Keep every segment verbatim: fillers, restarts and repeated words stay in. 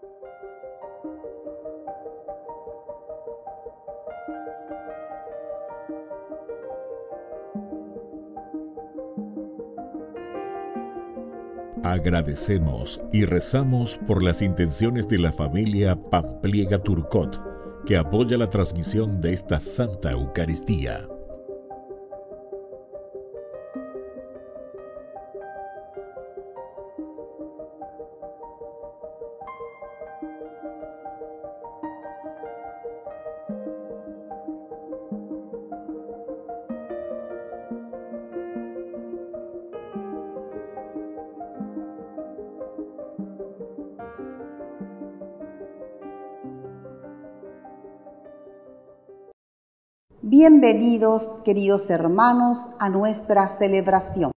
Agradecemos y rezamos por las intenciones de la familia Pampliega Turcot, que apoya la transmisión de esta Santa Eucaristía. Bienvenidos, queridos hermanos, a nuestra celebración.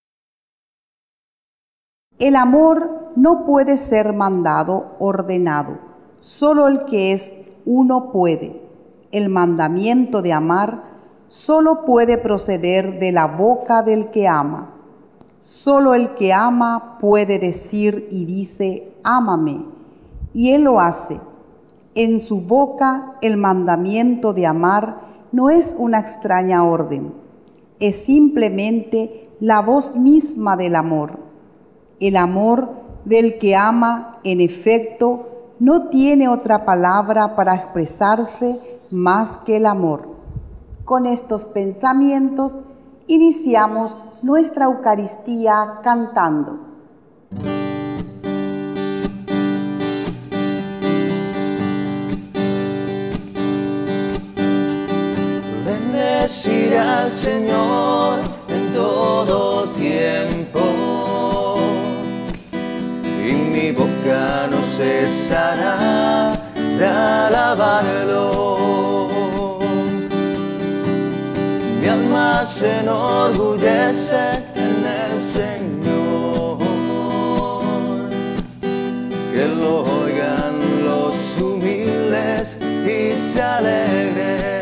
El amor no puede ser mandado, ordenado. Solo el que es uno puede. El mandamiento de amar solo puede proceder de la boca del que ama. Solo el que ama puede decir y dice, ámame, y él lo hace. En su boca el mandamiento de amar no es una extraña orden, es simplemente la voz misma del amor. El amor del que ama, en efecto, no tiene otra palabra para expresarse más que el amor. Con estos pensamientos iniciamos nuestra Eucaristía cantando. Bendeciré al Señor en todo tiempo, y mi boca no cesará de alabarlo. Mi alma se enorgullece en el Señor, que lo oigan los humildes y se alegren.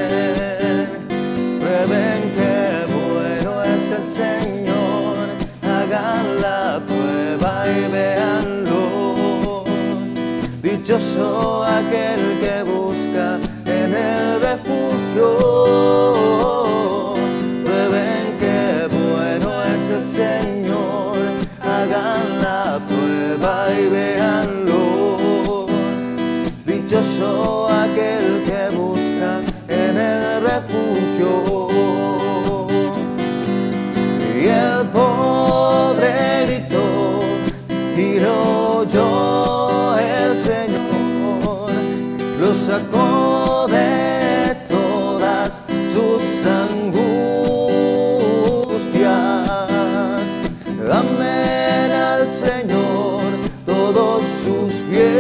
Ven qué bueno es el Señor, hagan la prueba y véanlo. Dichoso aquel que busca en el refugio. Ven qué bueno es el Señor, hagan la prueba y véanlo. Dichoso aquel que busca en el refugio. Y el pobre gritó y lo oyó el Señor, lo sacó de todas sus angustias. Amen al Señor todos sus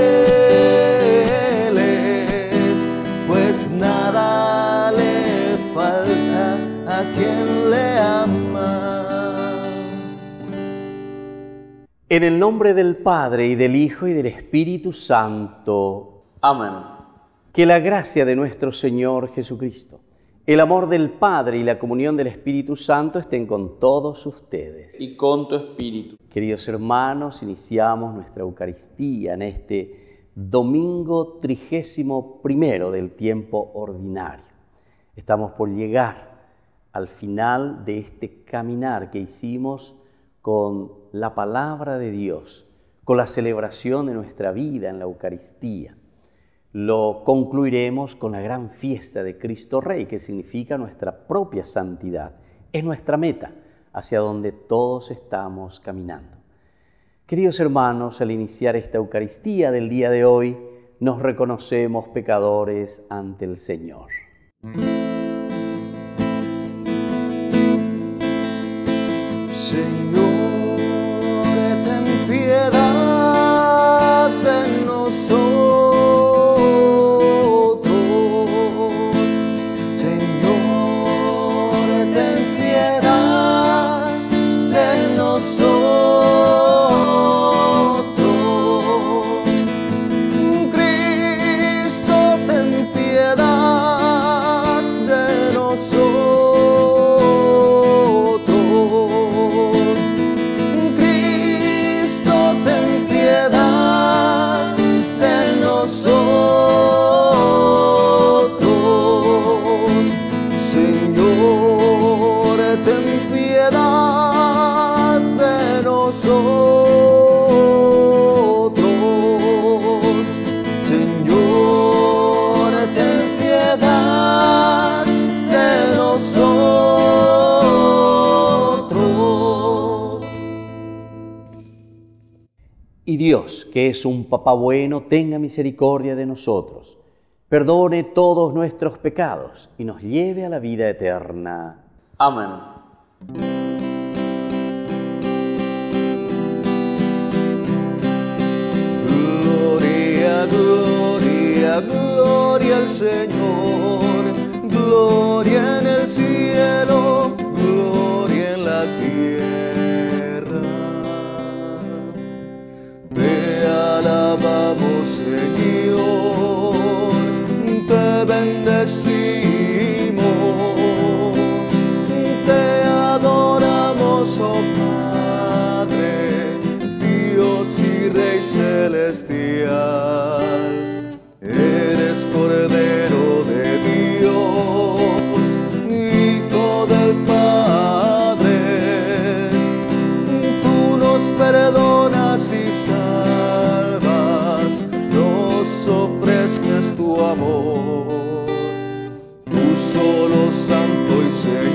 fieles, pues nada le falta a quien le ama. En el nombre del Padre, y del Hijo, y del Espíritu Santo. Amén. Que la gracia de nuestro Señor Jesucristo, el amor del Padre y la comunión del Espíritu Santo estén con todos ustedes. Y con tu espíritu. Queridos hermanos, iniciamos nuestra Eucaristía en este domingo trigésimo primero del tiempo ordinario. Estamos por llegar al final de este caminar que hicimos con la palabra de Dios, con la celebración de nuestra vida en la Eucaristía. Lo concluiremos con la gran fiesta de Cristo Rey, que significa nuestra propia santidad. Es nuestra meta, hacia donde todos estamos caminando. Queridos hermanos, al iniciar esta Eucaristía del día de hoy, nos reconocemos pecadores ante el Señor. Señor, ten piedad de nosotros. Señor, ten piedad de nosotros. Cristo, ten piedad Y Dios, que es un Papá bueno, tenga misericordia de nosotros, perdone todos nuestros pecados y nos lleve a la vida eterna. Amén. Gloria, gloria, gloria al Señor, gloria en el cielo, gloria en la tierra. Te alabamos, Señor, te bendecimos, te adoramos, oh Padre, Dios y Rey celestial. Eres Cordero de Dios, Hijo del Padre, tú nos perdonas y salvas, nos ofreces tu amor, tú solo Santo y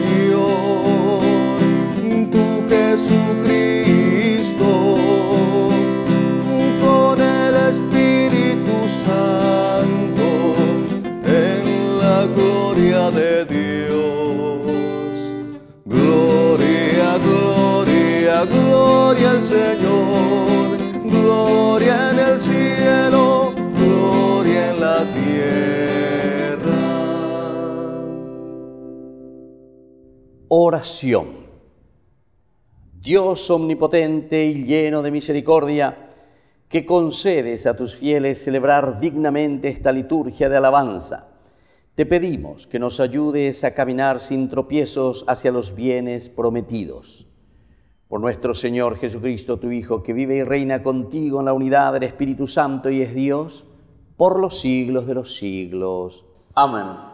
Señor, tú Jesucristo, con el Espíritu Santo, en la gloria de Dios. Gloria, gloria, gloria al Señor, gloria en el cielo, gloria en la tierra. Oración. Dios omnipotente y lleno de misericordia, que concedes a tus fieles celebrar dignamente esta liturgia de alabanza, te pedimos que nos ayudes a caminar sin tropiezos hacia los bienes prometidos. Por nuestro Señor Jesucristo, tu Hijo, que vive y reina contigo en la unidad del Espíritu Santo y es Dios, por los siglos de los siglos. Amén.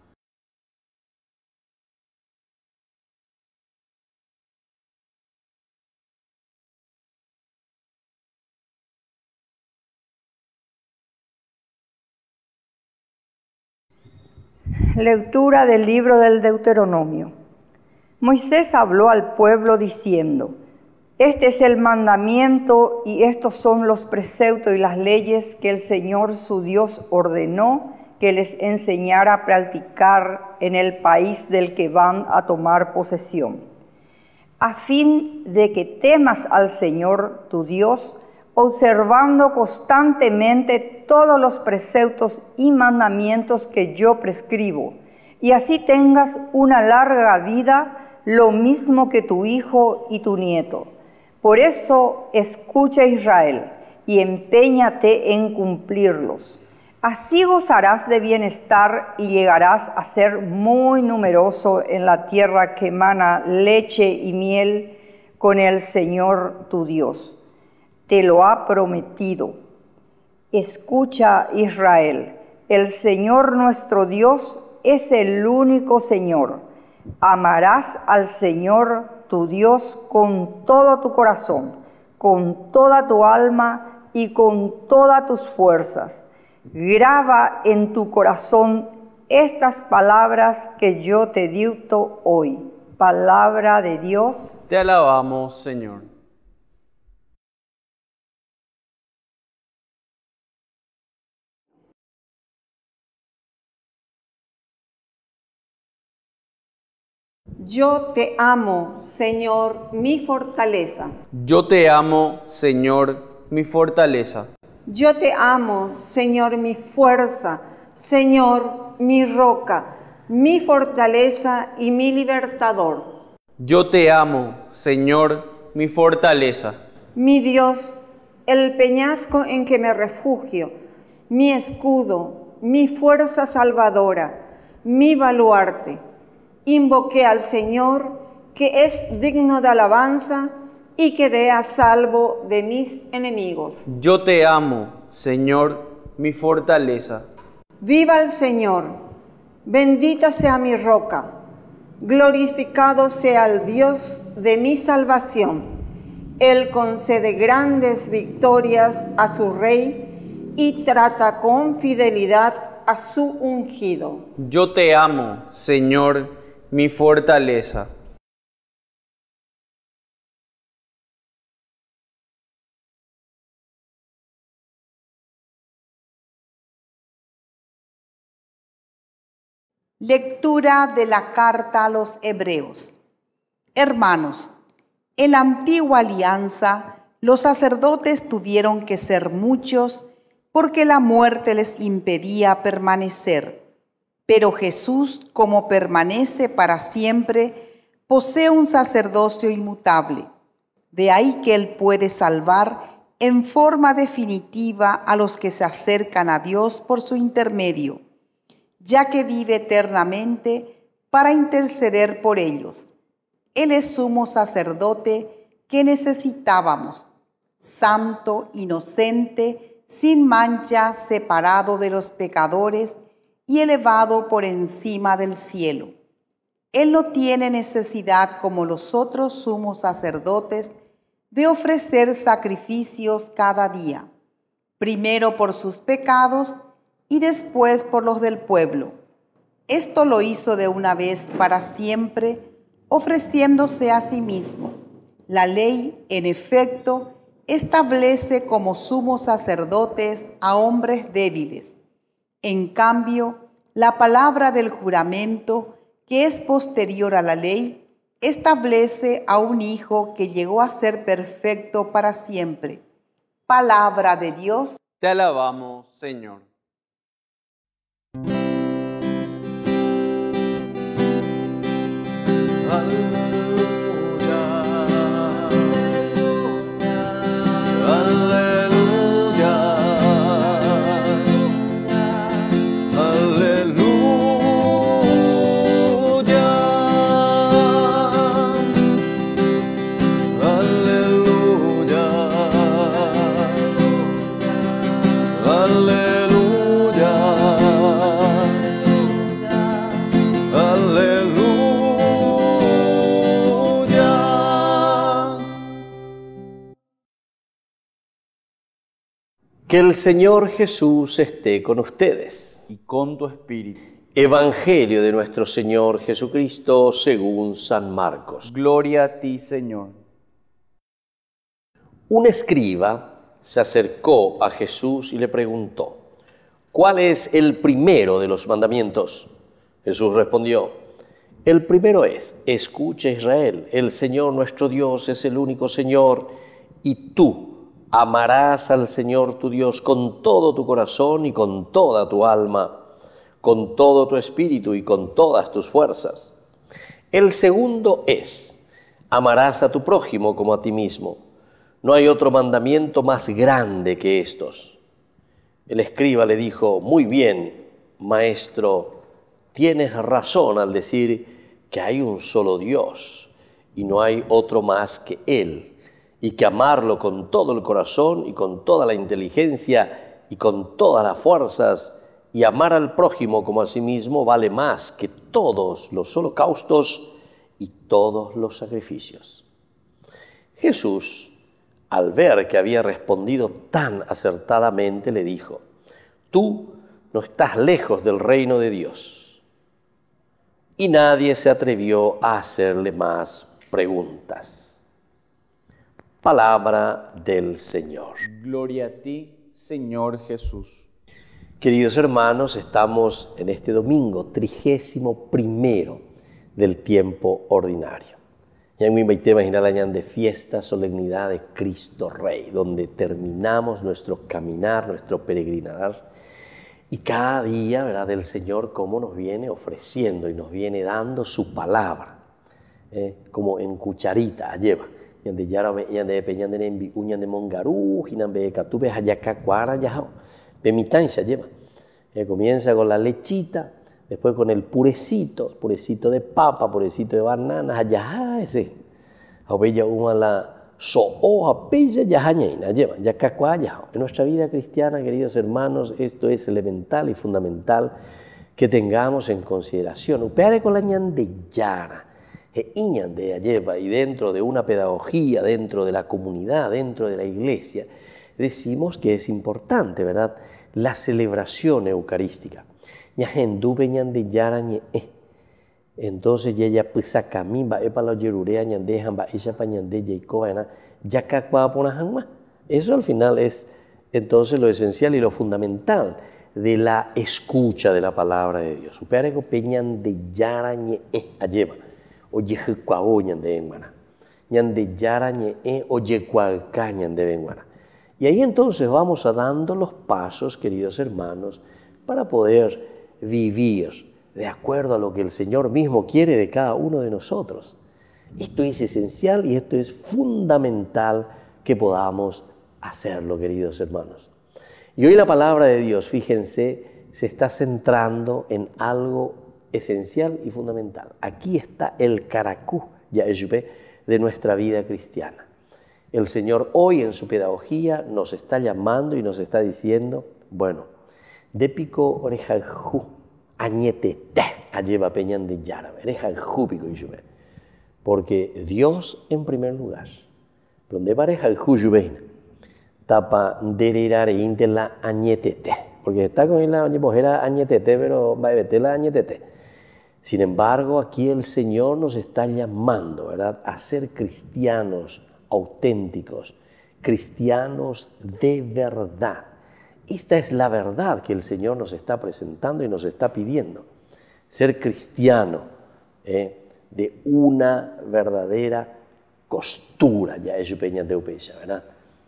Lectura del libro del Deuteronomio. Moisés habló al pueblo diciendo: Este es el mandamiento y estos son los preceptos y las leyes que el Señor su Dios ordenó que les enseñara a practicar en el país del que van a tomar posesión, a fin de que temas al Señor tu Dios, observando constantemente todos los preceptos y mandamientos que yo prescribo, y así tengas una larga vida, lo mismo que tu hijo y tu nieto. Por eso escucha, Israel, y empeñate en cumplirlos. Así gozarás de bienestar y llegarás a ser muy numeroso en la tierra que emana leche y miel con el Señor tu Dios. Te lo ha prometido. Escucha, Israel, el Señor nuestro Dios es el único Señor. Amarás al Señor tu Dios con todo tu corazón, con toda tu alma y con todas tus fuerzas. Graba en tu corazón estas palabras que yo te dicto hoy. Palabra de Dios. Te alabamos, Señor. Yo te amo, Señor, mi fortaleza. Yo te amo, Señor, mi fortaleza. Yo te amo, Señor, mi fuerza, Señor, mi roca, mi fortaleza y mi libertador. Yo te amo, Señor, mi fortaleza. Mi Dios, el peñasco en que me refugio, mi escudo, mi fuerza salvadora, mi baluarte. Invoqué al Señor, que es digno de alabanza y que dé a salvo de mis enemigos. Yo te amo, Señor, mi fortaleza. Viva el Señor, bendita sea mi roca, glorificado sea el Dios de mi salvación. Él concede grandes victorias a su rey y trata con fidelidad a su ungido. Yo te amo, Señor, mi fortaleza. Lectura de la carta a los Hebreos. Hermanos, en la antigua alianza, los sacerdotes tuvieron que ser muchos porque la muerte les impedía permanecer. Pero Jesús, como permanece para siempre, posee un sacerdocio inmutable. De ahí que Él puede salvar en forma definitiva a los que se acercan a Dios por su intermedio, ya que vive eternamente para interceder por ellos. Él es sumo sacerdote que necesitábamos, santo, inocente, sin mancha, separado de los pecadores y elevado por encima del cielo. Él no tiene necesidad, como los otros sumos sacerdotes, de ofrecer sacrificios cada día, primero por sus pecados y después por los del pueblo. Esto lo hizo de una vez para siempre, ofreciéndose a sí mismo. La ley, en efecto, establece como sumos sacerdotes a hombres débiles. En cambio, la palabra del juramento, que es posterior a la ley, establece a un hijo que llegó a ser perfecto para siempre. Palabra de Dios. Te alabamos, Señor. Que el Señor Jesús esté con ustedes. Y con tu espíritu. Evangelio de nuestro Señor Jesucristo según San Marcos. Gloria a ti, Señor. Un escriba se acercó a Jesús y le preguntó: ¿cuál es el primero de los mandamientos? Jesús respondió: el primero es: escucha, Israel, el Señor nuestro Dios es el único Señor, y tú amarás al Señor tu Dios con todo tu corazón y con toda tu alma, con todo tu espíritu y con todas tus fuerzas. El segundo es: amarás a tu prójimo como a ti mismo. No hay otro mandamiento más grande que estos. El escriba le dijo: muy bien, maestro, tienes razón al decir que hay un solo Dios y no hay otro más que Él, y que amarlo con todo el corazón y con toda la inteligencia y con todas las fuerzas, y amar al prójimo como a sí mismo vale más que todos los holocaustos y todos los sacrificios. Jesús, al ver que había respondido tan acertadamente, le dijo: tú no estás lejos del reino de Dios. Y nadie se atrevió a hacerle más preguntas. Palabra del Señor. Gloria a ti, Señor Jesús. Queridos hermanos, estamos en este domingo trigésimo primero del tiempo ordinario. Ya me invité a imaginar la año de fiesta, solemnidad de Cristo Rey, donde terminamos nuestro caminar, nuestro peregrinar, y cada día, ¿verdad?, del Señor, cómo nos viene ofreciendo y nos viene dando su palabra, eh, como en cucharita, lleva. Yande yara yande peñande nembi uñan de mongarú, hinambe catube hayaca cuara yajao. Pemitancha lleva. Eh, comienza con la lechita, después con el purecito, purecito de papa, purecito de banana, hayaja ese. Aubella uma la so apella yajañeina lleva, yaca cuara yajao. En nuestra vida cristiana, queridos hermanos, esto es elemental y fundamental que tengamos en consideración. Upeare con la ñande yara. Y dentro de una pedagogía, dentro de la comunidad, dentro de la iglesia, decimos que es importante, ¿verdad?, la celebración eucarística. Entonces, ya pisa camimba, epa la yerurea, ñandejan, ba isha pa ñande, yeikoana, ya cacua pona hanma. Eso al final es entonces lo esencial y lo fundamental de la escucha de la palabra de Dios. Upearego peñan de yara ñe e ayeva, oye cuao ñande enguana, ñande yara ñe e oye cualca ñande enguana. Y ahí entonces vamos a dando los pasos, queridos hermanos, para poder vivir de acuerdo a lo que el Señor mismo quiere de cada uno de nosotros. Esto es esencial y esto es fundamental que podamos hacerlo, queridos hermanos. Y hoy la palabra de Dios, fíjense, se está centrando en algo esencial y fundamental. Aquí está el caracú, ya de nuestra vida cristiana. El Señor hoy en su pedagogía nos está llamando y nos está diciendo, bueno, depico orejaljú, añetete, alleva peñan de yara, orejaljú pico yube. Porque Dios en primer lugar, donde parejaljú yubeina, tapa dererare intela añetete, porque está con la mujer añetete, pero va a meter la añetete. Sin embargo, aquí el Señor nos está llamando, ¿verdad?, a ser cristianos auténticos, cristianos de verdad. Esta es la verdad que el Señor nos está presentando y nos está pidiendo. Ser cristiano eh, de una verdadera costura, ya es peña de upecha, ¿verdad?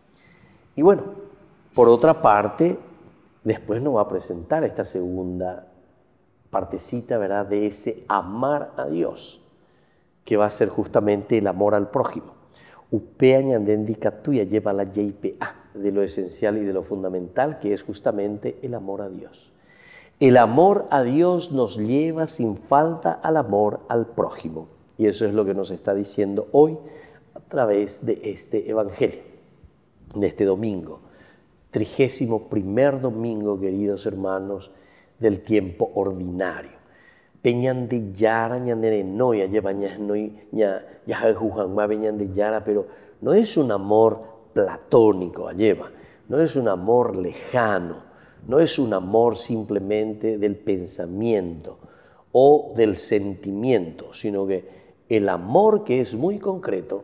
Y bueno, por otra parte, después nos va a presentar esta segunda partecita, ¿verdad?, de ese amar a Dios, que va a ser justamente el amor al prójimo. Upea ñandéndica tuya lleva la J P A de lo esencial y de lo fundamental, que es justamente el amor a Dios. El amor a Dios nos lleva sin falta al amor al prójimo. Y eso es lo que nos está diciendo hoy a través de este evangelio, de este domingo, trigésimo primer domingo, queridos hermanos, del tiempo ordinario. Peñan de yara, ñandere noya, lleva ñasnoy, ña, yajajujanma, peñan de yara, pero no es un amor platónico, lleva, no es un amor lejano, no es un amor simplemente del pensamiento o del sentimiento, sino que el amor, que es muy concreto,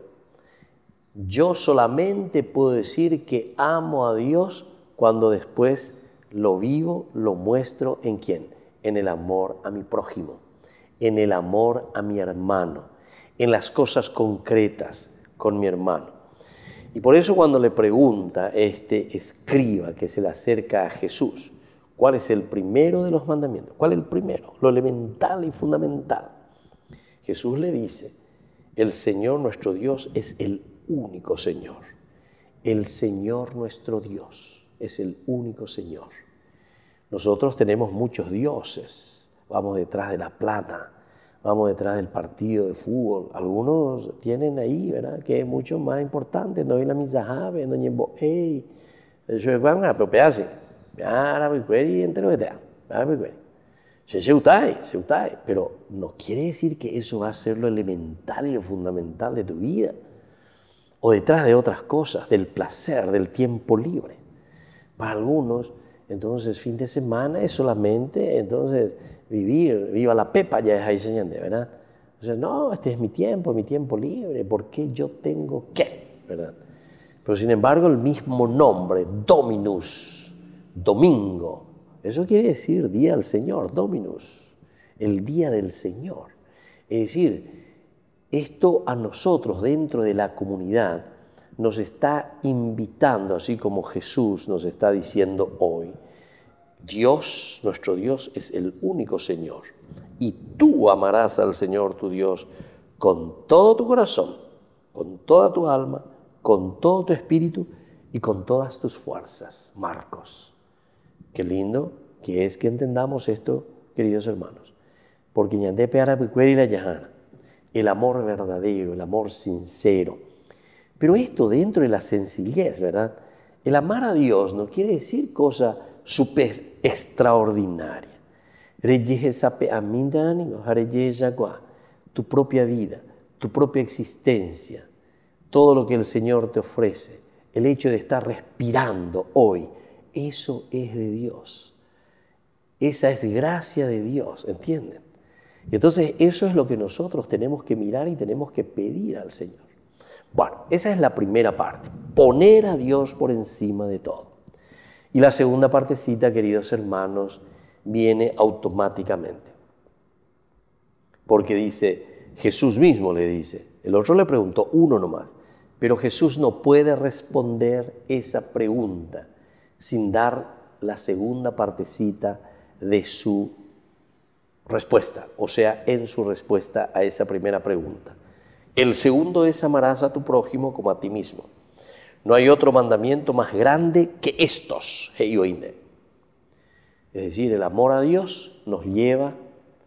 yo solamente puedo decir que amo a Dios cuando después lo vivo, lo muestro en quién, en el amor a mi prójimo, en el amor a mi hermano, en las cosas concretas con mi hermano. Y por eso cuando le pregunta este escriba que se le acerca a Jesús, ¿cuál es el primero de los mandamientos? ¿Cuál es el primero? Lo elemental y fundamental. Jesús le dice, el Señor nuestro Dios es el único Señor. El Señor nuestro Dios es el único Señor. Nosotros tenemos muchos dioses, vamos detrás de la plata, vamos detrás del partido de fútbol. Algunos tienen ahí, ¿verdad?, que es mucho más importante. No hay la misajabe, no hay ey, eso es van a propiarse. Ahora me cueri entre los que te ahora me cueri. Se se utai, se utai, pero no quiere decir que eso va a ser lo elemental y lo fundamental de tu vida. O detrás de otras cosas, del placer, del tiempo libre. Para algunos, entonces, fin de semana es solamente, entonces, vivir, viva la pepa, ya es ahí señalante, ¿verdad? O sea, no, este es mi tiempo, mi tiempo libre, ¿por qué yo tengo qué? ¿Verdad? Pero sin embargo, el mismo nombre, Dominus, domingo, eso quiere decir día del Señor, Dominus, el día del Señor. Es decir, esto a nosotros dentro de la comunidad nos está invitando, así como Jesús nos está diciendo hoy, Dios, nuestro Dios, es el único Señor. Y tú amarás al Señor tu Dios con todo tu corazón, con toda tu alma, con todo tu espíritu y con todas tus fuerzas. Marcos. Qué lindo que es que entendamos esto, queridos hermanos. Porque el amor verdadero, el amor sincero. Pero esto dentro de la sencillez, ¿verdad? El amar a Dios no quiere decir cosa súper extraordinaria. Tu propia vida, tu propia existencia, todo lo que el Señor te ofrece, el hecho de estar respirando hoy, eso es de Dios. Esa es gracia de Dios, ¿entienden? Y entonces eso es lo que nosotros tenemos que mirar y tenemos que pedir al Señor. Bueno, esa es la primera parte, poner a Dios por encima de todo. Y la segunda partecita, queridos hermanos, viene automáticamente. Porque dice, Jesús mismo le dice, el otro le preguntó uno nomás, pero Jesús no puede responder esa pregunta sin dar la segunda partecita de su respuesta, o sea, en su respuesta a esa primera pregunta. El segundo es amarás a tu prójimo como a ti mismo. No hay otro mandamiento más grande que estos, heioine. Es decir, el amor a Dios nos lleva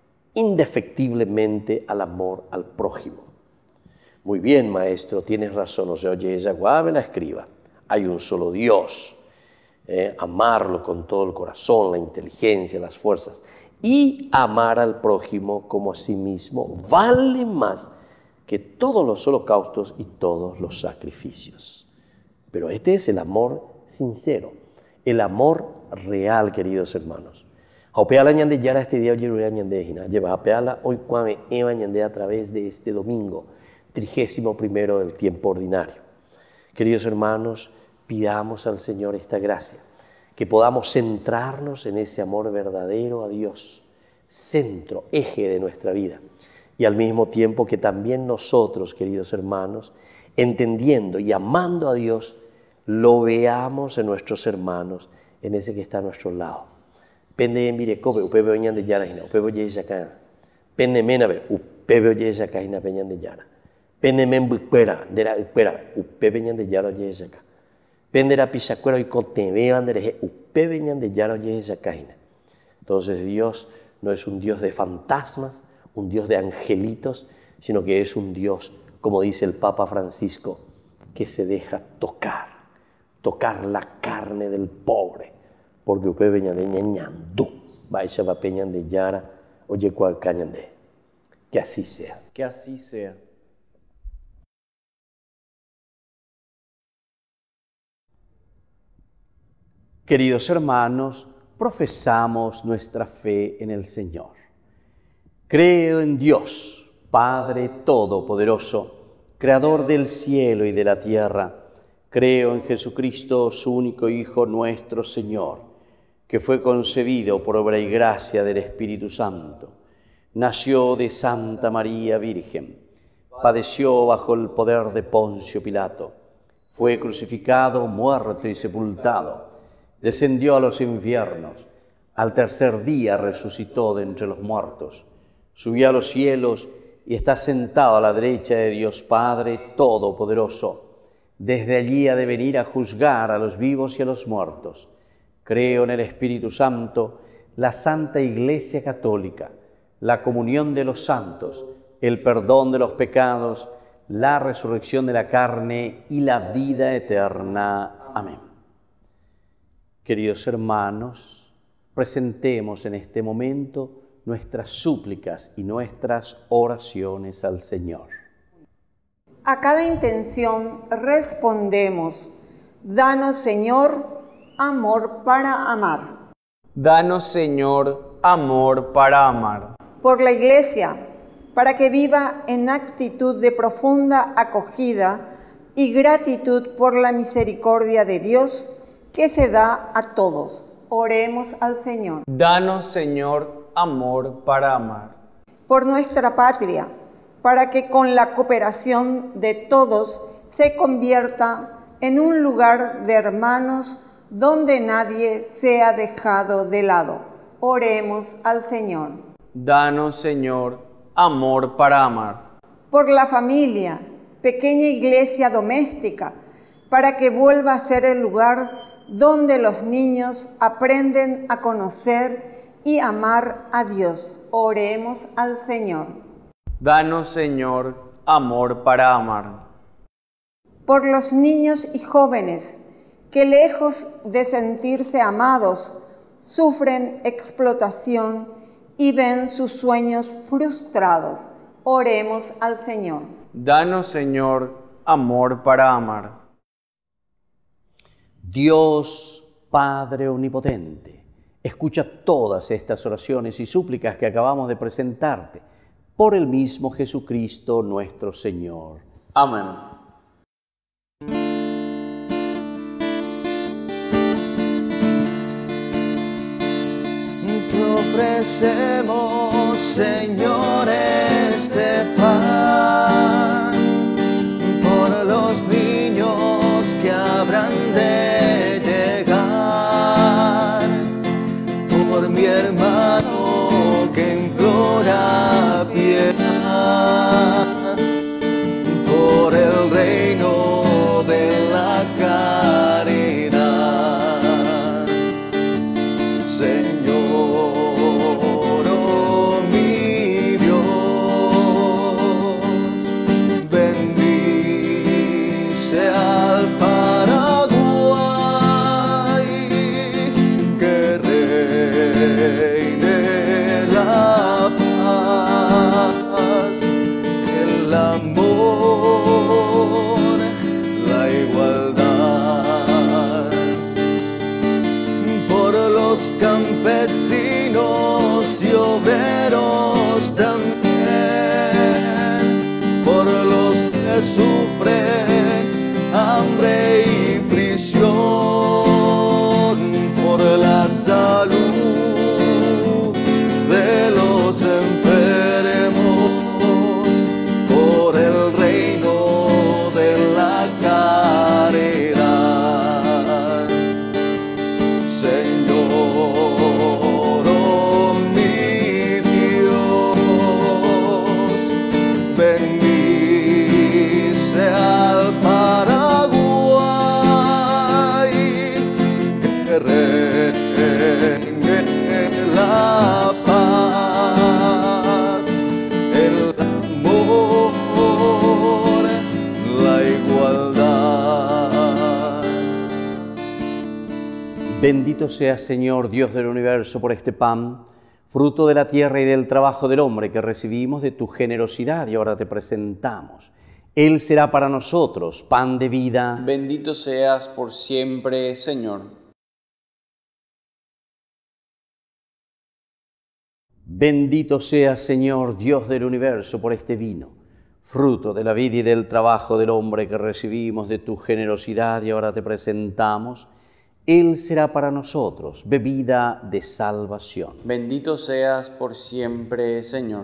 indefectiblemente al amor al prójimo. Muy bien, maestro, tienes razón, o sea, oye, ella guave la escriba. Hay un solo Dios, eh, amarlo con todo el corazón, la inteligencia, las fuerzas. Y amar al prójimo como a sí mismo vale más que todos los holocaustos y todos los sacrificios. Pero este es el amor sincero, el amor real, queridos hermanos. Apeala ñande yara este día oye ñande hina, lleva apeala hoy cuame eva ñande a través de este domingo, trigésimo primero del tiempo ordinario. Queridos hermanos, pidamos al Señor esta gracia, que podamos centrarnos en ese amor verdadero a Dios, centro, eje de nuestra vida. Y al mismo tiempo que también nosotros, queridos hermanos, entendiendo y amando a Dios, lo veamos en nuestros hermanos, en ese que está a nuestro lado. Pende mire cope, upebe oñan de yara hina, upebe oye yacana. Pende menabe, upebe oye yacana peñan de yara. Pende men buquera, dera upera, upebe ñan de yara oye yaca. Pende la pisacuera y contebean de upebe ñan de yara oye yacana. Entonces Dios no es un Dios de fantasmas, un Dios de angelitos, sino que es un Dios, como dice el Papa Francisco, que se deja tocar, tocar la carne del pobre, porque upe veñan de ñañandú, vaya va peñan de yara, oye cual cañan de. Que así sea. Que así sea. Queridos hermanos, profesamos nuestra fe en el Señor. Creo en Dios, Padre Todopoderoso, Creador del cielo y de la tierra. Creo en Jesucristo, su único Hijo, nuestro Señor, que fue concebido por obra y gracia del Espíritu Santo. Nació de Santa María Virgen, padeció bajo el poder de Poncio Pilato, fue crucificado, muerto y sepultado, descendió a los infiernos, al tercer día resucitó de entre los muertos, subió a los cielos y está sentado a la derecha de Dios Padre Todopoderoso. Desde allí ha de venir a juzgar a los vivos y a los muertos. Creo en el Espíritu Santo, la Santa Iglesia Católica, la comunión de los santos, el perdón de los pecados, la resurrección de la carne y la vida eterna. Amén. Queridos hermanos, presentemos en este momento nuestras súplicas y nuestras oraciones al Señor. A cada intención respondemos: danos, Señor, amor para amar. Danos, Señor, amor para amar. Por la Iglesia, para que viva en actitud de profunda acogida y gratitud por la misericordia de Dios que se da a todos. Oremos al Señor. Danos, Señor, amor para amar. Por nuestra patria, para que con la cooperación de todos se convierta en un lugar de hermanos donde nadie sea dejado de lado. Oremos al Señor. Danos, Señor, amor para amar. Por la familia, pequeña iglesia doméstica, para que vuelva a ser el lugar donde los niños aprenden a conocer y amar a Dios. Oremos al Señor. Danos, Señor, amor para amar. Por los niños y jóvenes que, lejos de sentirse amados, sufren explotación y ven sus sueños frustrados. Oremos al Señor. Danos, Señor, amor para amar. Dios Padre Omnipotente, escucha todas estas oraciones y súplicas que acabamos de presentarte por el mismo Jesucristo nuestro Señor. Amén. ofrecemos, Señor, este pan por los niños que habrán de llegar, por mi hermano que implora piedad, por el reino de la caridad. Señor, oh mi Dios, bendice al Paraguay, que reine la paz, el amor, la igualdad, por los campesinos y obreros también, por los que sufren hambre y prisión, por la salud de los enfermos, por el reino de la caridad. Señor, oh mi Dios, bendice al Paraguay, que reine la paz, el amor, la igualdad. Bendito seas, Señor, Dios del universo, por este pan, fruto de la tierra y del trabajo del hombre que recibimos de tu generosidad y ahora te presentamos. Él será para nosotros pan de vida. Bendito seas por siempre, Señor. Bendito seas, Señor, Dios del universo, por este vino, fruto de la vida y del trabajo del hombre que recibimos de tu generosidad y ahora te presentamos. Él será para nosotros bebida de salvación. Bendito seas por siempre, Señor.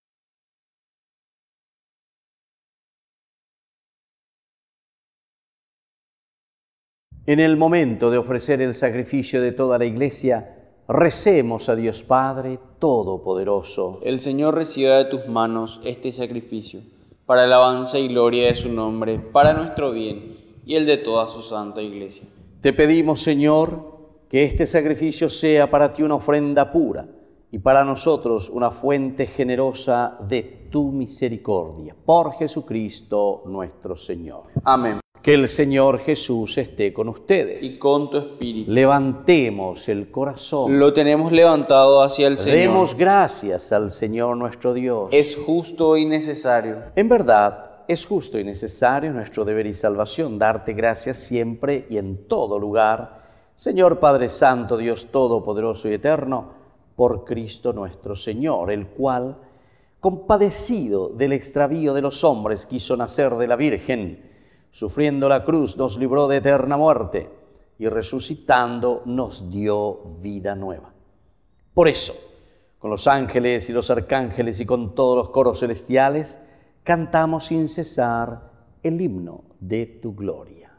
En el momento de ofrecer el sacrificio de toda la Iglesia, recemos a Dios Padre Todopoderoso. El Señor reciba de tus manos este sacrificio, para alabanza y gloria de su nombre, para nuestro bien y el de toda su santa Iglesia. Te pedimos, Señor, que este sacrificio sea para ti una ofrenda pura y para nosotros una fuente generosa de tu misericordia. Por Jesucristo nuestro Señor. Amén. Que el Señor Jesús esté con ustedes. Y con tu espíritu. Levantemos el corazón. Lo tenemos levantado hacia el Señor. Demos gracias al Señor nuestro Dios. Es justo y necesario. En verdad, es justo y necesario, nuestro deber y salvación, darte gracias siempre y en todo lugar, Señor Padre Santo, Dios Todopoderoso y Eterno, por Cristo nuestro Señor, el cual, compadecido del extravío de los hombres, quiso nacer de la Virgen, sufriendo la cruz, nos libró de eterna muerte y resucitando nos dio vida nueva. Por eso, con los ángeles y los arcángeles y con todos los coros celestiales, cantamos sin cesar el himno de tu gloria.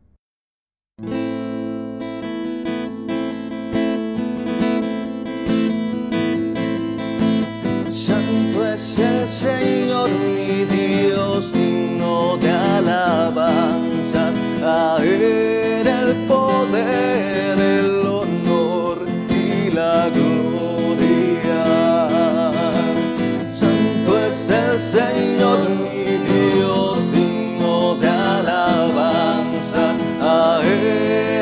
Santo es el Señor, mi Dios, digno de alabanzas. A Él el poder, el honor y la gloria. Santo es el Señor, mi Dios, digno de alabanza. A Él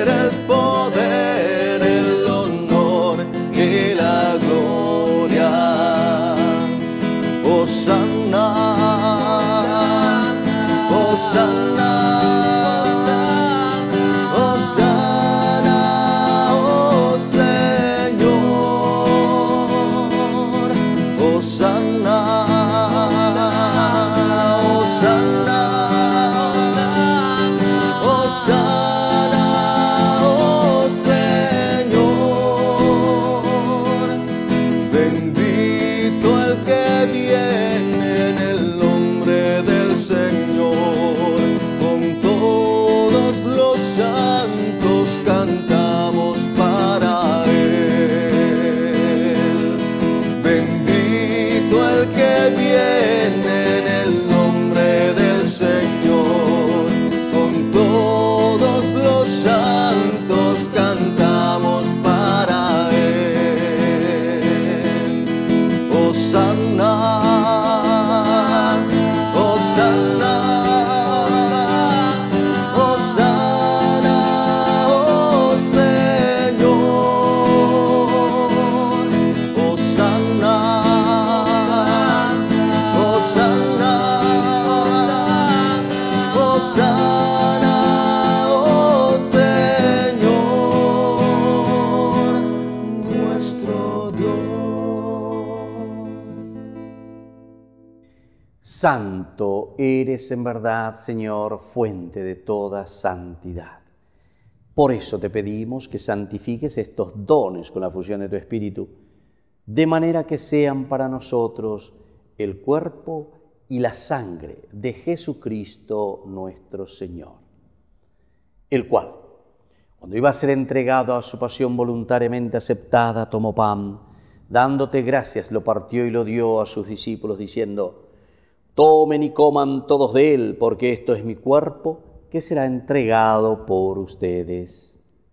Santo eres en verdad, Señor, fuente de toda santidad. Por eso te pedimos que santifiques estos dones con la fusión de tu Espíritu, de manera que sean para nosotros el cuerpo y la sangre de Jesucristo nuestro Señor, el cual, cuando iba a ser entregado a su pasión voluntariamente aceptada, tomó pan, dándote gracias, lo partió y lo dio a sus discípulos, diciendo: tomen y coman todos de él, porque esto es mi cuerpo, que será entregado por ustedes.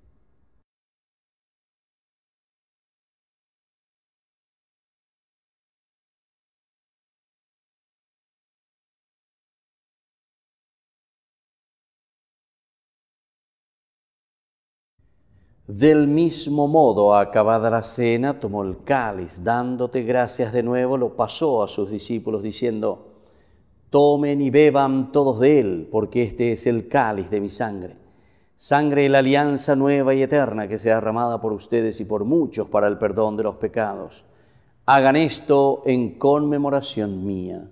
Del mismo modo, acabada la cena, tomó el cáliz, dándote gracias de nuevo, lo pasó a sus discípulos, diciendo: tomen y beban todos de él, porque este es el cáliz de mi sangre, sangre de la alianza nueva y eterna, que será derramada por ustedes y por muchos para el perdón de los pecados. Hagan esto en conmemoración mía.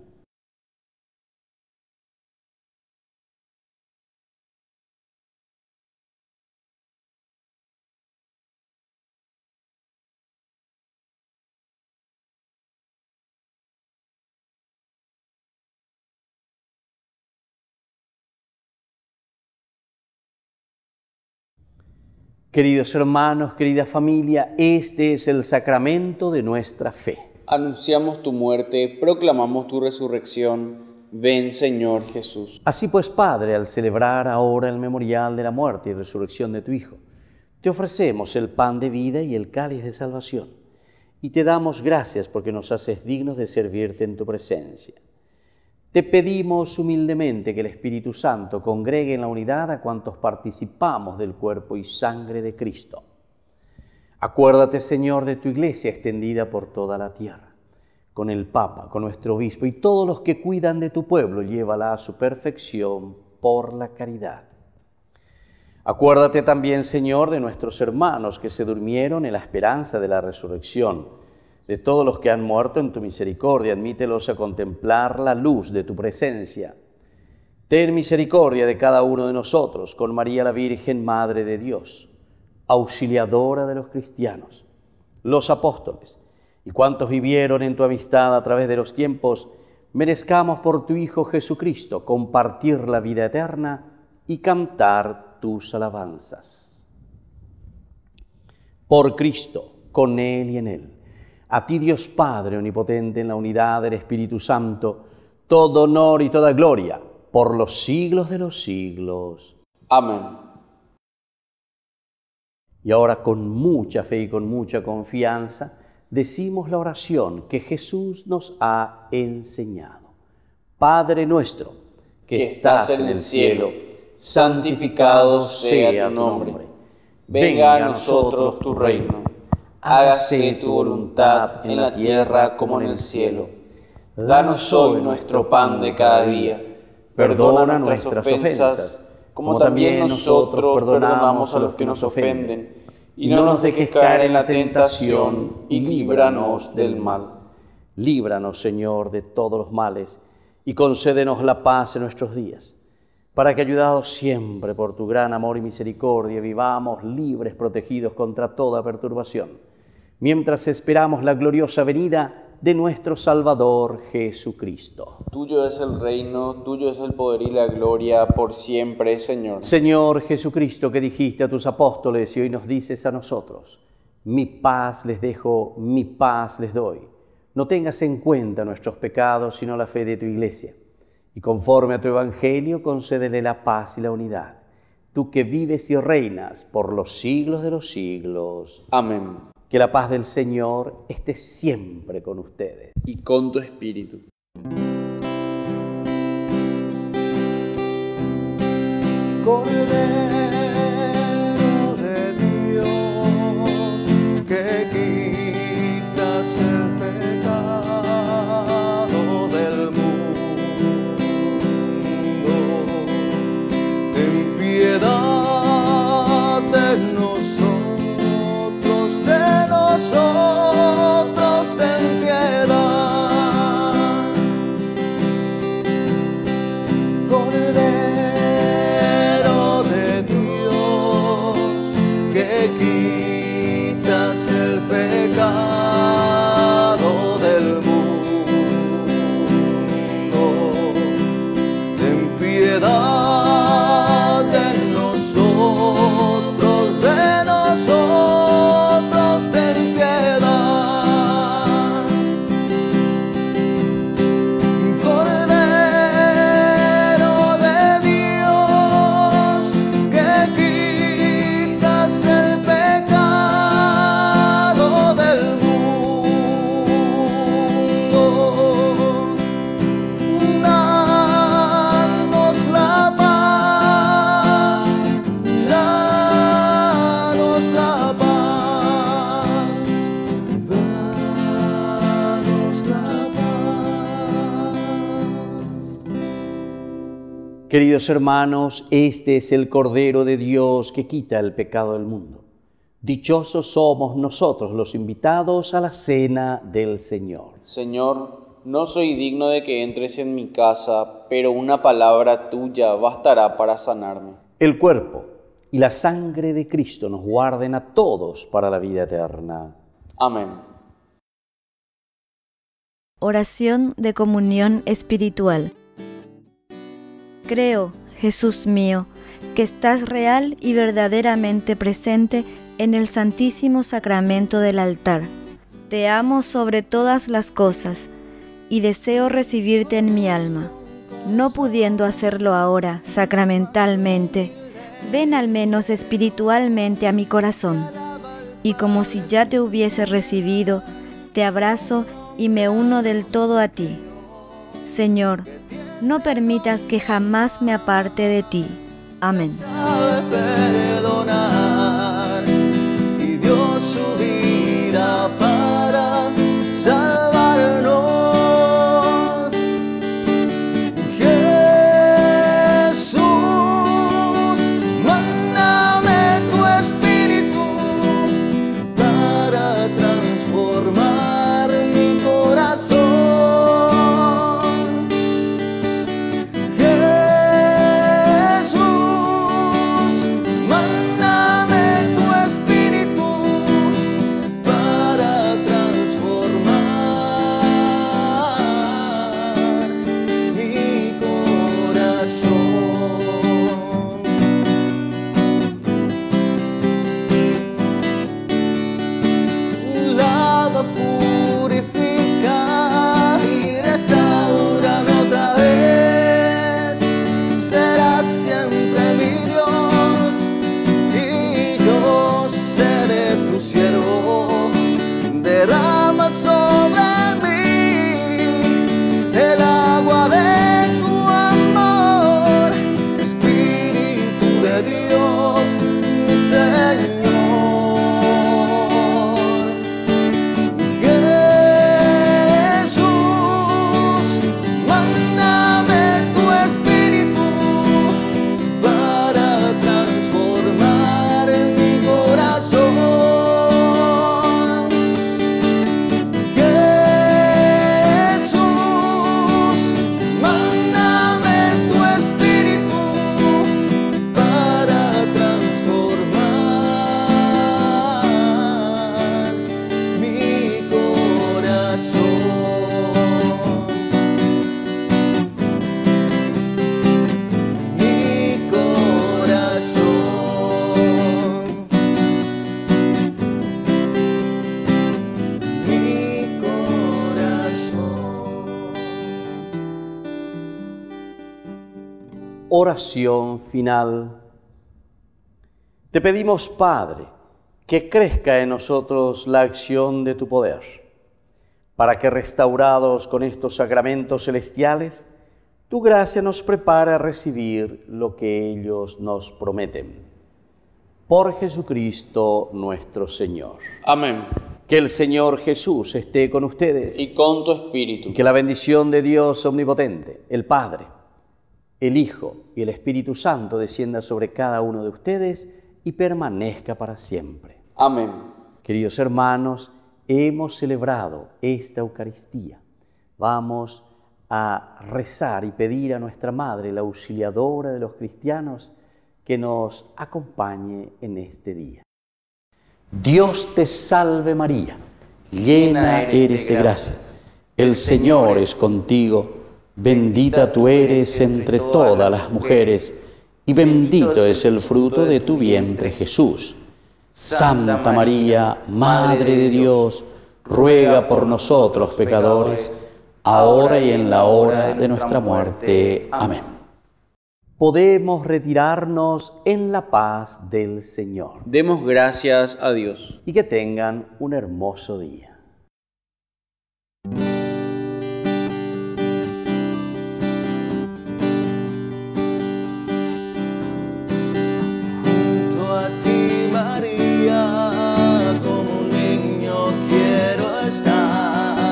Queridos hermanos, querida familia, este es el sacramento de nuestra fe. Anunciamos tu muerte, proclamamos tu resurrección. Ven, Señor Jesús. Así pues, Padre, al celebrar ahora el memorial de la muerte y resurrección de tu Hijo, te ofrecemos el pan de vida y el cáliz de salvación, y te damos gracias porque nos haces dignos de servirte en tu presencia. Te pedimos humildemente que el Espíritu Santo congregue en la unidad a cuantos participamos del cuerpo y sangre de Cristo. Acuérdate, Señor, de tu Iglesia extendida por toda la tierra, con el Papa, con nuestro Obispo y todos los que cuidan de tu pueblo, llévala a su perfección por la caridad. Acuérdate también, Señor, de nuestros hermanos que se durmieron en la esperanza de la resurrección, de todos los que han muerto en tu misericordia, admítelos a contemplar la luz de tu presencia. Ten misericordia de cada uno de nosotros, con María la Virgen, Madre de Dios, auxiliadora de los cristianos, los apóstoles y cuantos vivieron en tu amistad a través de los tiempos, merezcamos por tu Hijo Jesucristo compartir la vida eterna y cantar tus alabanzas. Por Cristo, con Él y en Él, a ti, Dios Padre omnipotente, en la unidad del Espíritu Santo, todo honor y toda gloria por los siglos de los siglos. Amén. Y ahora, con mucha fe y con mucha confianza, decimos la oración que Jesús nos ha enseñado. Padre nuestro, que, que estás en el cielo, santificado sea tu nombre. Venga a nosotros tu reino. Hágase tu voluntad en la tierra como en el cielo. Danos hoy nuestro pan de cada día. Perdona nuestras ofensas, como también nosotros perdonamos a los que nos ofenden. Y no nos dejes caer en la tentación, y líbranos del mal. Líbranos, Señor, de todos los males, y concédenos la paz en nuestros días, para que, ayudados siempre por tu gran amor y misericordia, vivamos libres, protegidos contra toda perturbación, mientras esperamos la gloriosa venida de nuestro Salvador Jesucristo. Tuyo es el reino, tuyo es el poder y la gloria por siempre, Señor. Señor Jesucristo, que dijiste a tus apóstoles y hoy nos dices a nosotros: mi paz les dejo, mi paz les doy. No tengas en cuenta nuestros pecados, sino la fe de tu Iglesia. Y conforme a tu Evangelio, concédele la paz y la unidad. Tú que vives y reinas por los siglos de los siglos. Amén. Que la paz del Señor esté siempre con ustedes. Y con tu espíritu. Cordero de Dios, que quitas el pecado del mundo, ten piedad de nosotros. Nosotros ten piedad, Queridos hermanos, este es el Cordero de Dios que quita el pecado del mundo. Dichosos somos nosotros los invitados a la cena del Señor. Señor, no soy digno de que entres en mi casa, pero una palabra tuya bastará para sanarme. El cuerpo y la sangre de Cristo nos guarden a todos para la vida eterna. Amén. Oración de comunión espiritual. Creo, Jesús mío, que estás real y verdaderamente presente en el Santísimo Sacramento del altar. Te amo sobre todas las cosas y deseo recibirte en mi alma. No pudiendo hacerlo ahora sacramentalmente, ven al menos espiritualmente a mi corazón, y como si ya te hubiese recibido, te abrazo y me uno del todo a ti. Señor, no permitas que jamás me aparte de ti. Amén. Perdonar, y dio su vida para salvarnos. Jesús, mándame tu espíritu para transformar mi corazón. Oración final. Te pedimos, Padre, que crezca en nosotros la acción de tu poder, para que, restaurados con estos sacramentos celestiales, tu gracia nos prepare a recibir lo que ellos nos prometen. Por Jesucristo nuestro Señor. Amén. Que el Señor Jesús esté con ustedes. Y con tu espíritu. Que la bendición de Dios omnipotente, el Padre, el Hijo y el Espíritu Santo descienda sobre cada uno de ustedes y permanezca para siempre. Amén. Queridos hermanos, hemos celebrado esta Eucaristía. Vamos a rezar y pedir a nuestra Madre, la auxiliadora de los cristianos, que nos acompañe en este día. Dios te salve María, llena eres de gracia. El Señor es contigo. Bendita tú eres entre todas las mujeres, y bendito es el fruto de tu vientre, Jesús. Santa María, Madre de Dios, ruega por nosotros pecadores, ahora y en la hora de nuestra muerte. Amén. Podemos retirarnos en la paz del Señor. Demos gracias a Dios. Y que tengan un hermoso día.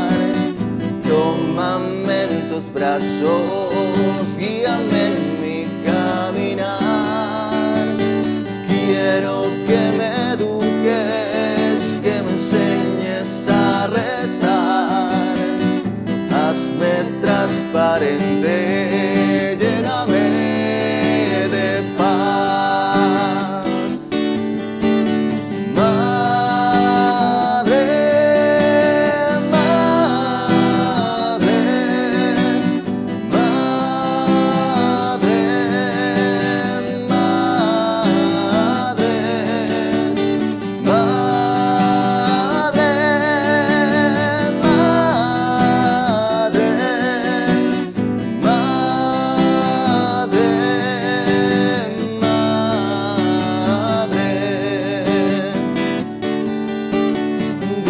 Brazos, guíame en mi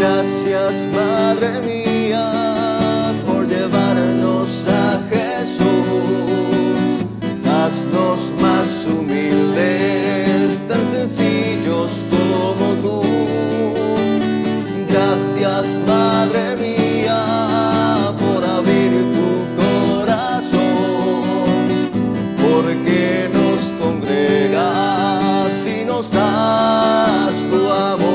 Gracias, Madre mía, por llevarnos a Jesús. Haznos más humildes, tan sencillos como tú. Gracias, Madre mía, por abrir tu corazón, porque nos congregas y nos das tu amor.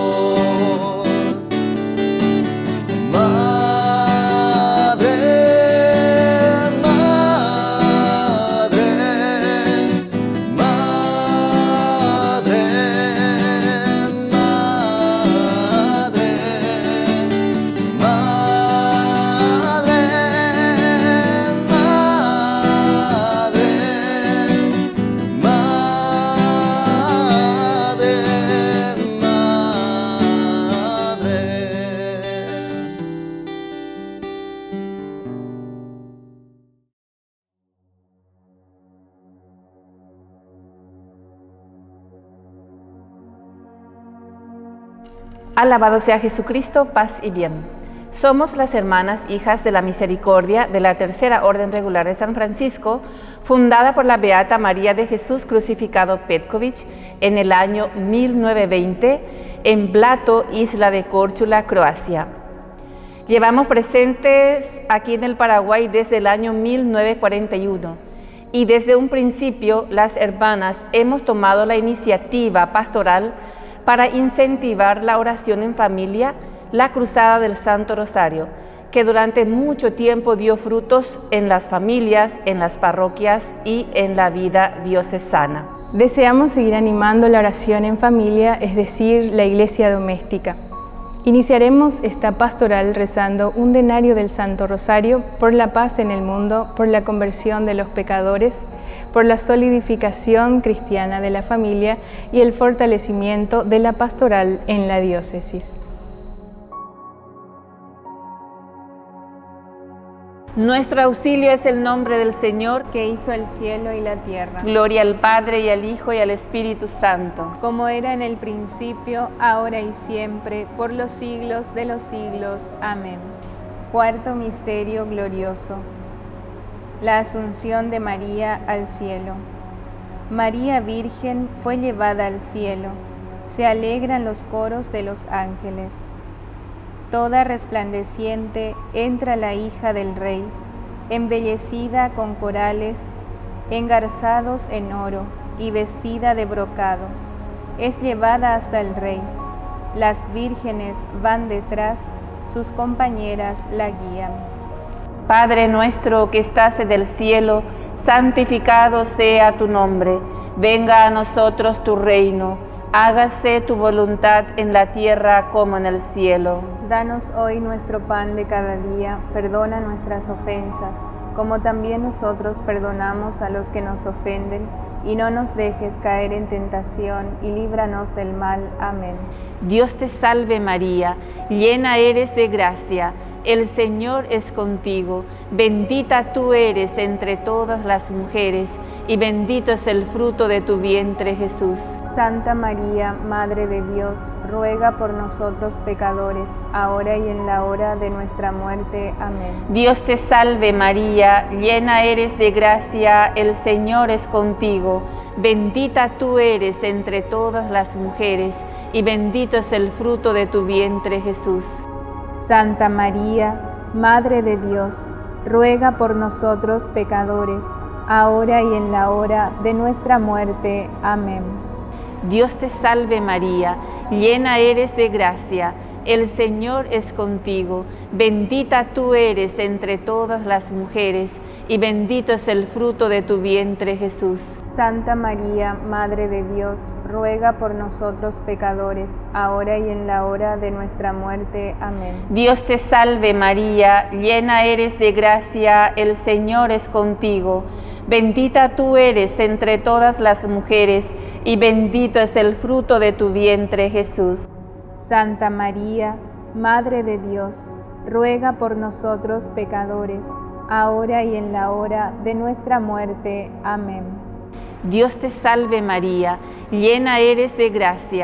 Alabado sea Jesucristo, paz y bien. Somos las hermanas hijas de la misericordia de la Tercera Orden Regular de San Francisco, fundada por la Beata María de Jesús Crucificado Petković en el año mil novecientos veinte en Blato, isla de Córčula, Croacia. Llevamos presentes aquí en el Paraguay desde el año mil novecientos cuarenta y uno y desde un principio las hermanas hemos tomado la iniciativa pastoral para incentivar la oración en familia, la Cruzada del Santo Rosario, que durante mucho tiempo dio frutos en las familias, en las parroquias y en la vida diocesana. Deseamos seguir animando la oración en familia, es decir, la iglesia doméstica. Iniciaremos esta pastoral rezando un denario del Santo Rosario por la paz en el mundo, por la conversión de los pecadores, por la solidificación cristiana de la familia y el fortalecimiento de la pastoral en la diócesis. Nuestro auxilio es el nombre del Señor, que hizo el cielo y la tierra. Gloria al Padre, y al Hijo, y al Espíritu Santo. Como era en el principio, ahora y siempre, por los siglos de los siglos. Amén. Cuarto misterio glorioso. La asunción de María al cielo. María Virgen fue llevada al cielo. Se alegran los coros de los ángeles. Toda resplandeciente entra la hija del Rey, embellecida con corales, engarzados en oro y vestida de brocado. Es llevada hasta el Rey. Las vírgenes van detrás, sus compañeras la guían. Padre nuestro que estás en el cielo, santificado sea tu nombre. Venga a nosotros tu reino. Hágase tu voluntad en la tierra como en el cielo. Danos hoy nuestro pan de cada día, perdona nuestras ofensas, como también nosotros perdonamos a los que nos ofenden, y no nos dejes caer en tentación, y líbranos del mal. Amén. Dios te salve María, llena eres de gracia, el Señor es contigo, bendita tú eres entre todas las mujeres, y bendito es el fruto de tu vientre, Jesús. Santa María, Madre de Dios, ruega por nosotros pecadores, ahora y en la hora de nuestra muerte. Amén. Dios te salve María, llena eres de gracia, el Señor es contigo, bendita tú eres entre todas las mujeres, y bendito es el fruto de tu vientre, Jesús. Santa María, Madre de Dios, ruega por nosotros pecadores, ahora y en la hora de nuestra muerte. Amén. Dios te salve María, llena eres de gracia, el Señor es contigo, bendita tú eres entre todas las mujeres, y bendito es el fruto de tu vientre, Jesús. Santa María, Madre de Dios, ruega por nosotros pecadores, ahora y en la hora de nuestra muerte. Amén. Dios te salve María, llena eres de gracia, el Señor es contigo, bendita tú eres entre todas las mujeres, y bendito es el fruto de tu vientre, Jesús. Santa María, Madre de Dios, ruega por nosotros pecadores, ahora y en la hora de nuestra muerte. Amén. Dios te salve María, llena eres de gracia,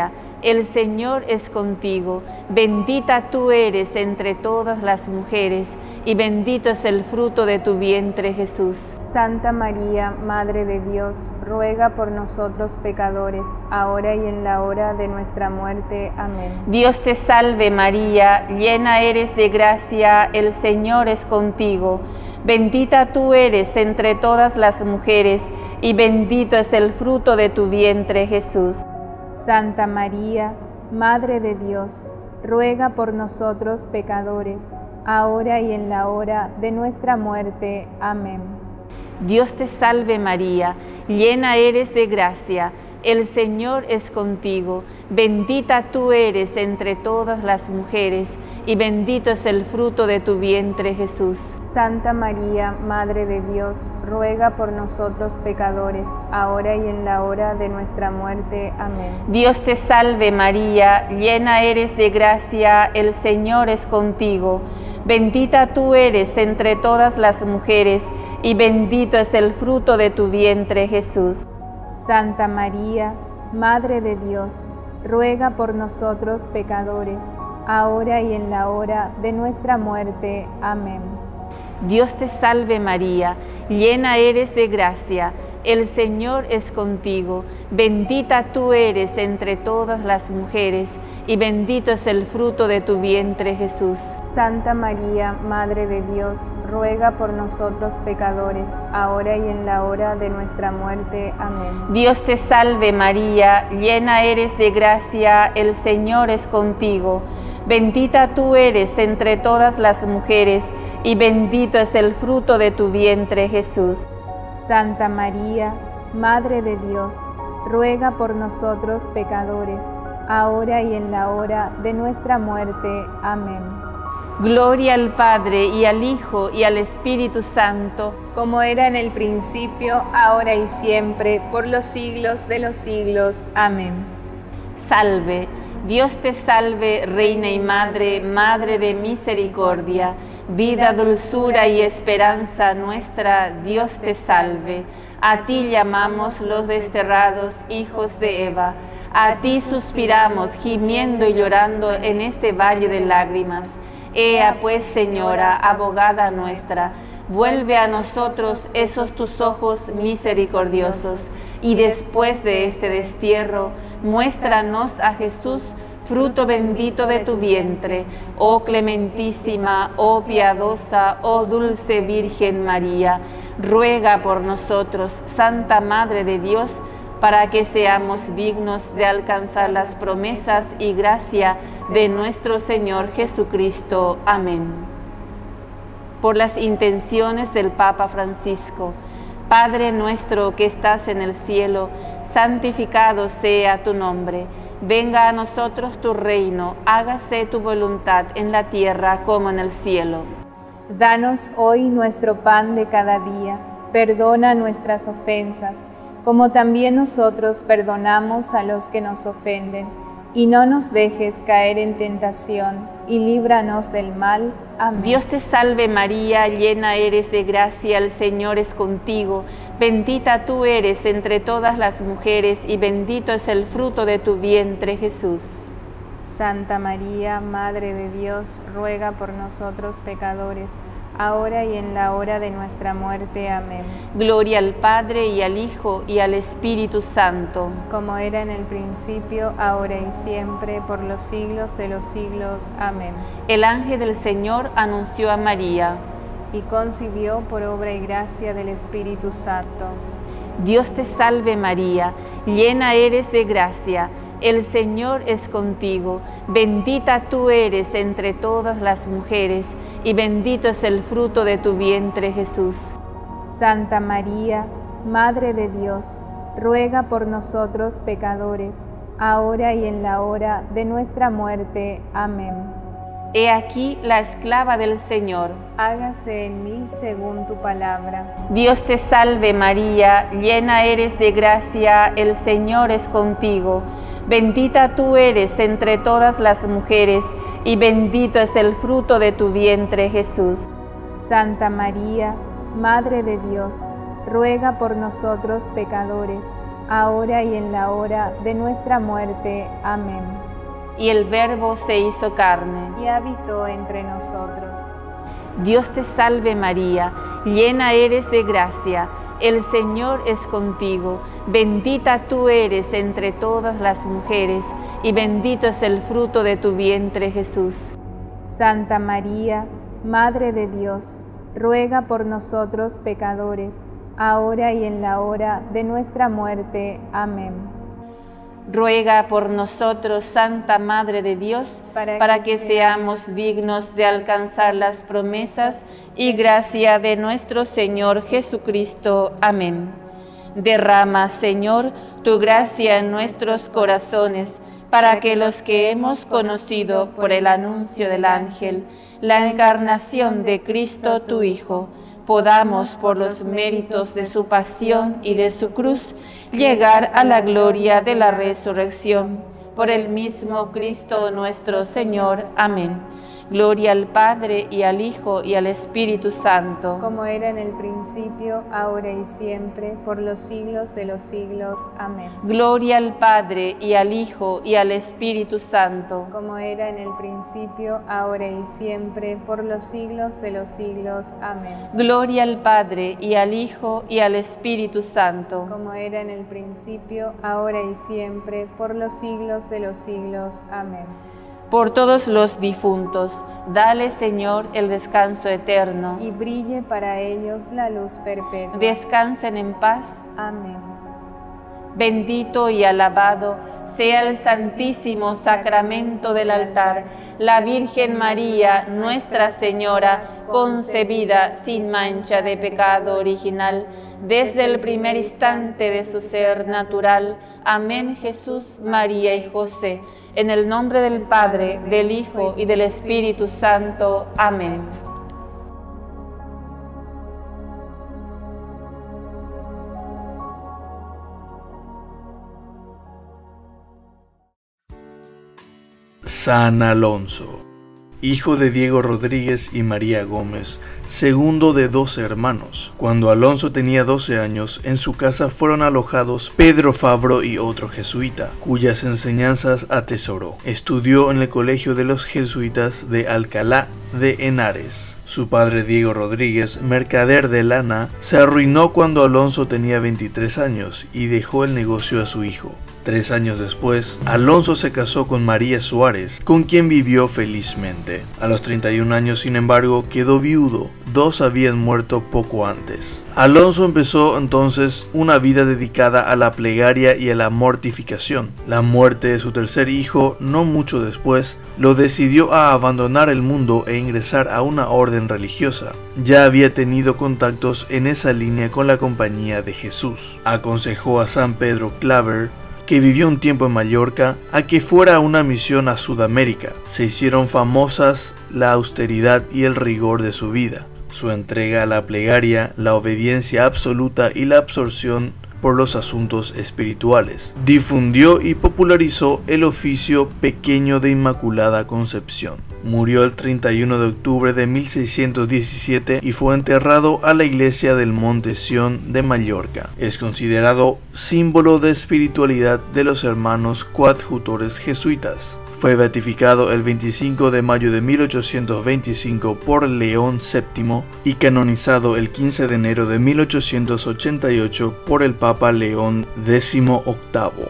el Señor es contigo, bendita tú eres entre todas las mujeres, y bendito es el fruto de tu vientre, Jesús. Santa María, Madre de Dios, ruega por nosotros pecadores, ahora y en la hora de nuestra muerte. Amén. Dios te salve María, llena eres de gracia, el Señor es contigo. Bendita tú eres entre todas las mujeres, y bendito es el fruto de tu vientre, Jesús. Santa María, Madre de Dios, ruega por nosotros pecadores, ahora y en la hora de nuestra muerte. Amén. Dios te salve María, llena eres de gracia, el Señor es contigo, bendita tú eres entre todas las mujeres, y bendito es el fruto de tu vientre, Jesús. Santa María, Madre de Dios, ruega por nosotros pecadores, ahora y en la hora de nuestra muerte. Amén. Dios te salve María, llena eres de gracia, el Señor es contigo, bendita tú eres entre todas las mujeres, y bendito es el fruto de tu vientre, Jesús. Santa María, Madre de Dios, ruega por nosotros pecadores, ahora y en la hora de nuestra muerte. Amén. Dios te salve María, llena eres de gracia, el Señor es contigo, bendita tú eres entre todas las mujeres, y bendito es el fruto de tu vientre, Jesús. Santa María, Madre de Dios, ruega por nosotros pecadores, ahora y en la hora de nuestra muerte. Amén. Dios te salve María, llena eres de gracia, el Señor es contigo, bendita tú eres entre todas las mujeres, y bendito es el fruto de tu vientre, Jesús. Santa María, Madre de Dios, ruega por nosotros pecadores, ahora y en la hora de nuestra muerte. Amén. Gloria al Padre, y al Hijo, y al Espíritu Santo, como era en el principio, ahora y siempre, por los siglos de los siglos. Amén. Salve, Dios te salve, Reina y Madre, Madre de misericordia, vida, dulzura y esperanza nuestra, Dios te salve. A ti llamamos los desterrados hijos de Eva, a ti suspiramos, gimiendo y llorando en este valle de lágrimas. Ea pues, Señora, abogada nuestra, vuelve a nosotros esos tus ojos misericordiosos, y después de este destierro, muéstranos a Jesús, fruto bendito de tu vientre, oh clementísima, oh piadosa, oh dulce Virgen María. Ruega por nosotros, Santa Madre de Dios, para que seamos dignos de alcanzar las promesas y gracia de nuestro Señor Jesucristo. Amén. Por las intenciones del Papa Francisco, Padre nuestro que estás en el cielo, santificado sea tu nombre. Venga a nosotros tu reino, hágase tu voluntad en la tierra como en el cielo. Danos hoy nuestro pan de cada día, perdona nuestras ofensas, como también nosotros perdonamos a los que nos ofenden. Y no nos dejes caer en tentación, y líbranos del mal. Amén. Dios te salve María, llena eres de gracia, el Señor es contigo. Bendita tú eres entre todas las mujeres, y bendito es el fruto de tu vientre, Jesús. Santa María, Madre de Dios, ruega por nosotros pecadores, ahora y en la hora de nuestra muerte. Amén. Gloria al Padre, y al Hijo, y al Espíritu Santo. Como era en el principio, ahora y siempre, por los siglos de los siglos. Amén. El ángel del Señor anunció a María, y concibió por obra y gracia del Espíritu Santo. Dios te salve María, llena eres de gracia, el Señor es contigo, bendita tú eres entre todas las mujeres, y bendito es el fruto de tu vientre, Jesús. Santa María, Madre de Dios, ruega por nosotros pecadores, ahora y en la hora de nuestra muerte. Amén. He aquí la esclava del Señor. Hágase en mí según tu palabra. Dios te salve María, llena eres de gracia, el Señor es contigo. Bendita tú eres entre todas las mujeres, y bendito es el fruto de tu vientre, Jesús. Santa María, Madre de Dios, ruega por nosotros pecadores, ahora y en la hora de nuestra muerte. Amén. Y el Verbo se hizo carne y habitó entre nosotros. Dios te salve María, llena eres de gracia, el Señor es contigo, bendita tú eres entre todas las mujeres, y bendito es el fruto de tu vientre Jesús. Santa María, Madre de Dios, ruega por nosotros pecadores, ahora y en la hora de nuestra muerte. Amén. Ruega por nosotros, Santa Madre de Dios, para, para que, que seamos dignos de alcanzar las promesas y gracia de nuestro Señor Jesucristo. Amén. Derrama, Señor, tu gracia en nuestros corazones, para que los que hemos conocido por el anuncio del ángel la encarnación de Cristo tu Hijo, podamos, por los méritos de su pasión y de su cruz, llegar a la gloria de la resurrección. Por el mismo Cristo nuestro Señor. Amén. Gloria al Padre, y al Hijo, y al Espíritu Santo. Como era en el principio, ahora y siempre, por los siglos de los siglos. Amén. Gloria al Padre, y al Hijo, y al Espíritu Santo. Como era en el principio, ahora y siempre, por los siglos de los siglos. Amén. Gloria al Padre, y al Hijo, y al Espíritu Santo. Como era en el principio, ahora y siempre, por los siglos de los siglos. Amén. Por todos los difuntos, dale, Señor, el descanso eterno. Y brille para ellos la luz perpetua. Descansen en paz. Amén. Bendito y alabado sea el santísimo sacramento del altar, la Virgen María, Nuestra Señora, concebida sin mancha de pecado original, desde el primer instante de su ser natural. Amén. Jesús, María y José. En el nombre del Padre, del Hijo y del Espíritu Santo. Amén. San Alonso, hijo de Diego Rodríguez y María Gómez, segundo de doce hermanos. Cuando Alonso tenía doce años, en su casa fueron alojados Pedro Fabro y otro jesuita, cuyas enseñanzas atesoró. Estudió en el colegio de los jesuitas de Alcalá de Henares. Su padre Diego Rodríguez, mercader de lana, se arruinó cuando Alonso tenía veintitrés años y dejó el negocio a su hijo. Tres años después, Alonso se casó con María Suárez, con quien vivió felizmente. A los treinta y un años, sin embargo, quedó viudo. Dos habían muerto poco antes. Alonso empezó entonces una vida dedicada a la plegaria y a la mortificación. La muerte de su tercer hijo, no mucho después, lo decidió a abandonar el mundo e ingresar a una orden religiosa. Ya había tenido contactos en esa línea con la Compañía de Jesús. Aconsejó a San Pedro Claver, que vivió un tiempo en Mallorca, a que fuera a una misión a Sudamérica. Se hicieron famosas la austeridad y el rigor de su vida, su entrega a la plegaria, la obediencia absoluta y la absorción por los asuntos espirituales. Difundió y popularizó el oficio pequeño de Inmaculada Concepción. Murió el treinta y uno de octubre de mil seiscientos diecisiete y fue enterrado a la iglesia del Monte Sión de Mallorca. Es considerado símbolo de espiritualidad de los hermanos coadjutores jesuitas. Fue beatificado el veinticinco de mayo de mil ochocientos veinticinco por León séptimo y canonizado el quince de enero de mil ochocientos ochenta y ocho por el Papa León decimoctavo.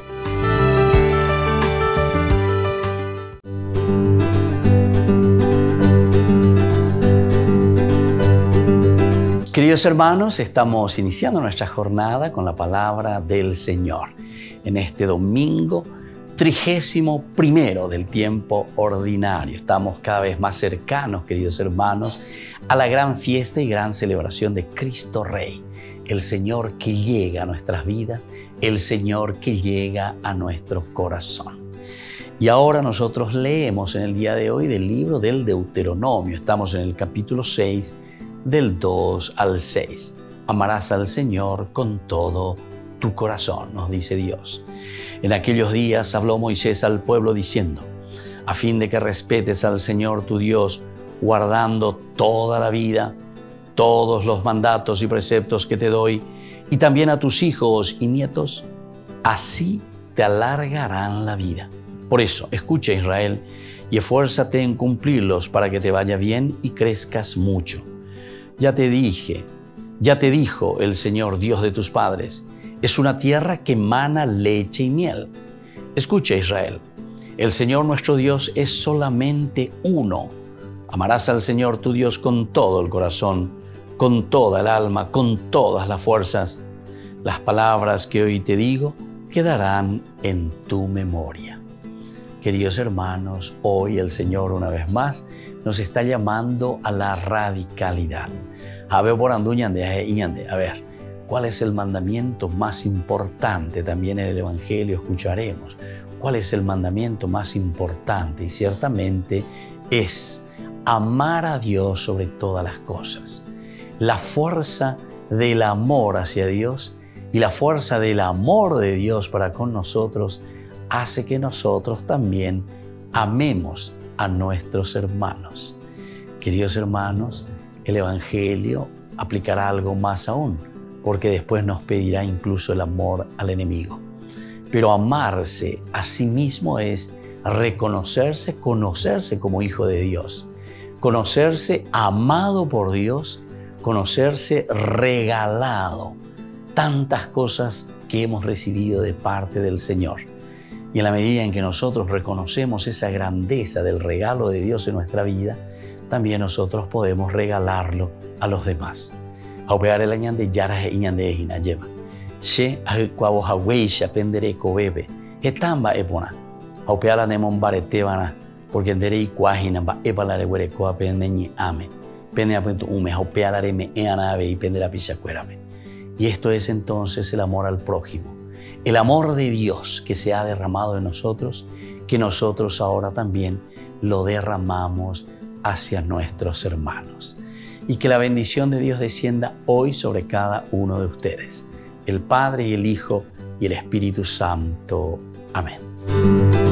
Queridos hermanos, estamos iniciando nuestra jornada con la palabra del Señor en este domingo trigésimo primero del tiempo ordinario. Estamos cada vez más cercanos, queridos hermanos, a la gran fiesta y gran celebración de Cristo Rey, el Señor que llega a nuestras vidas, el Señor que llega a nuestro corazón. Y ahora nosotros leemos en el día de hoy del libro del Deuteronomio. Estamos en el capítulo seis, del dos al seis. Amarás al Señor con todo tu corazón, nos dice Dios. En aquellos días habló Moisés al pueblo diciendo, a fin de que respetes al Señor tu Dios, guardando toda la vida, todos los mandatos y preceptos que te doy, y también a tus hijos y nietos, así te alargarán la vida. Por eso, escucha Israel, y esfuérzate en cumplirlos para que te vaya bien y crezcas mucho. Ya te dije, ya te dijo el Señor Dios de tus padres, es una tierra que emana leche y miel. Escucha Israel, el Señor nuestro Dios es solamente uno. Amarás al Señor tu Dios con todo el corazón, con toda el alma, con todas las fuerzas. Las palabras que hoy te digo quedarán en tu memoria. Queridos hermanos, hoy el Señor una vez más nos está llamando a la radicalidad. A ver, a ver, ¿cuál es el mandamiento más importante? También en el Evangelio escucharemos. ¿Cuál es el mandamiento más importante? Y ciertamente es amar a Dios sobre todas las cosas. La fuerza del amor hacia Dios y la fuerza del amor de Dios para con nosotros hace que nosotros también amemos a nuestros hermanos. Queridos hermanos, el Evangelio aplicará algo más aún, porque después nos pedirá incluso el amor al enemigo. Pero amarse a sí mismo es reconocerse, conocerse como hijo de Dios, conocerse amado por Dios, conocerse regalado, tantas cosas que hemos recibido de parte del Señor. Y en la medida en que nosotros reconocemos esa grandeza del regalo de Dios en nuestra vida, también nosotros podemos regalarlo a los demás. Aupear el añande yara e ñande hina lleva. She ahukwabo haweisha pendere kobebe. Etamba epona. Aupear la nemon baretebana. Porque endere ikuahina ba epalare huerekoa pendeñi ame. Pende apunto ume aupear la reme eanabe y pendera pichacuerabe. Y esto es entonces el amor al prójimo. El amor de Dios que se ha derramado en nosotros, que nosotros ahora también lo derramamos hacia nuestros hermanos. Y que la bendición de Dios descienda hoy sobre cada uno de ustedes, el Padre y el Hijo y el Espíritu Santo. Amén.